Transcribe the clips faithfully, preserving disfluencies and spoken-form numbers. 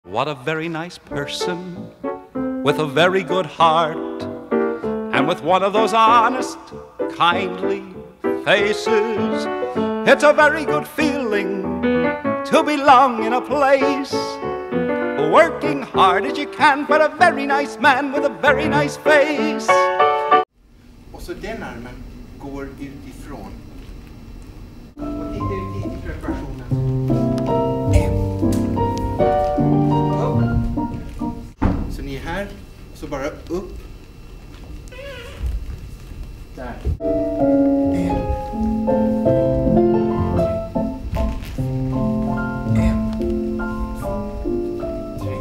What a very nice person with a very good heart and with one of those honest, kindly faces. It's a very good feeling to belong in a place, working hard as you can for a very nice man with a very nice face. Och så den armen går utifrån. Och titta ut i preparationen. En. Upp. Så ni är här, så bara upp. Där. En. En. Tre.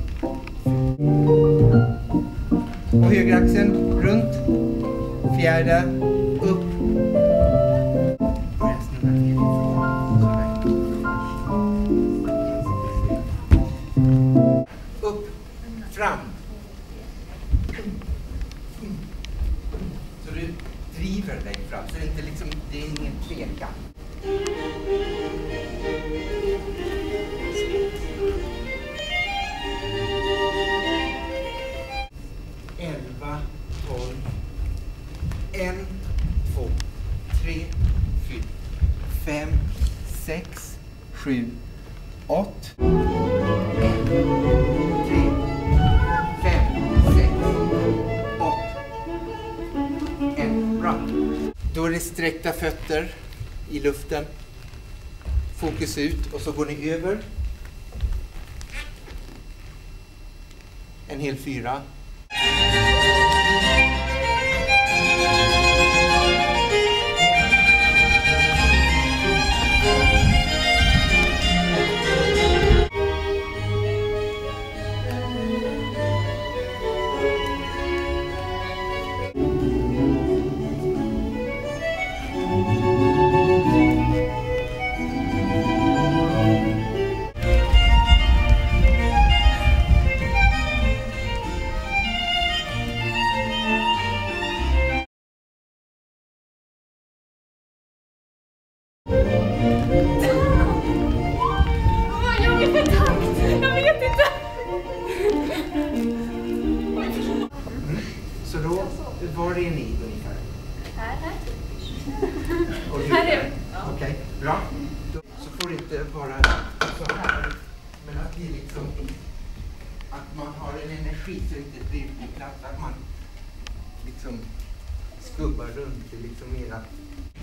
Och högeraxeln runt. Fjärde. Upp. Börja snurra nerifrån. Upp. Fram. Så du driver dig fram. Så det är inte liksom, det är ingen tvekan. Elva, tolv. En, två, tre, fyra, fem, sex, sju, åtta. En, tre, fem, sex, åtta. En, bra. Då är det sträckta fötter i luften. Fokus ut och så går ni över. En hel fyra. Så då, var är ni ungefär? Här, här. Och du, här är vi. Ja. Okej, okay, bra. Då, så får det inte vara så här. Men att det är liksom, att man har en energi så det inte blir på plats. Att man liksom skubbar runt. Det är liksom mer att